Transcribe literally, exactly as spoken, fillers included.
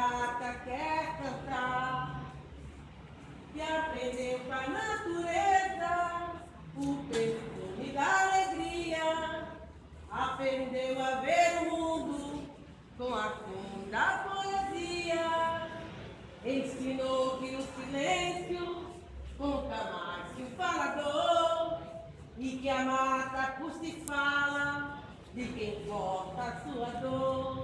mata quer cantar, que aprendeu com a natureza o perfume da alegria, aprendeu a ver o mundo com a cor da poesia, ensinou que o silêncio conta mais que o falador, e que a mata custa e fala de quem porta a sua dor.